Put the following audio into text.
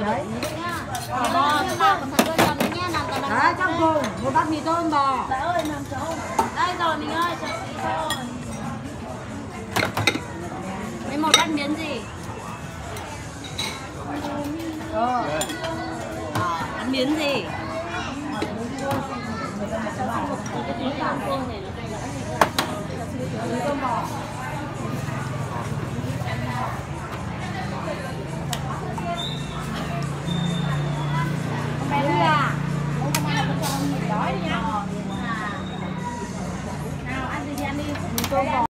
đấy. Bò cho tao còn thằng tôi làm đấy nhé, làm tao làm. Đấy, trong cùng một bát mì tôm bò. Đấy ơi, làm cháu. Đây rồi mình ơi, cho tí thôi. Lấy một bát miến gì? Ăn miến gì? Cái tí tao này nó cay lắm.